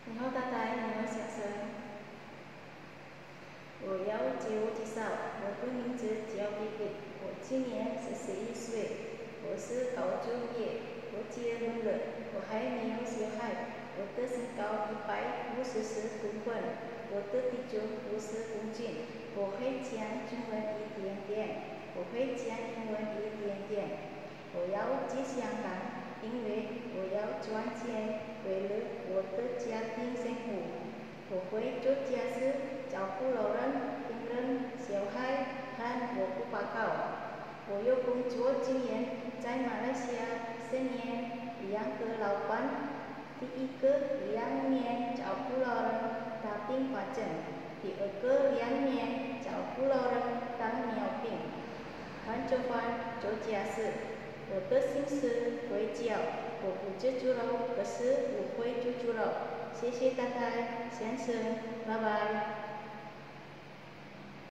你好，太太，你好，先生。我要自我介绍，我的名字叫比比，我今年41岁，我是高中毕业，我结婚了，我还没有小孩，我的身高154公分，我的体重50公斤，我会讲中文一点点，我会讲英文一点点。我要去香港，因为我要赚钱，为了我的家庭生活。我会做家事，照顾老人、病人、小孩，和我不报告。我有工作经验，在马来西亚10年，2个老板。第一个2年照顾老人大病发症，第二个2年照顾老人糖尿病。饭做饭做家事。我的姓氏会叫，我不吃猪肉，可是我会煮猪肉。谢谢太太，先生，拜拜。